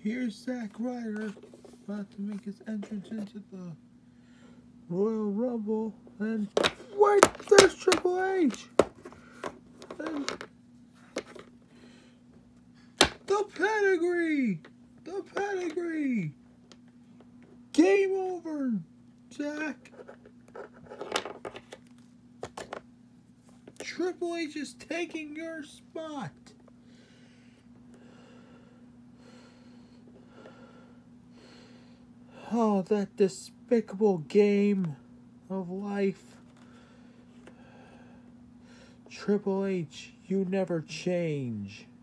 Here's Zack Ryder about to make his entrance into the Royal Rumble, and wait, there's Triple H! And the pedigree! The pedigree! Game over, Zack! Triple H is taking your spot! Oh, that despicable game of life. Triple H, you never change.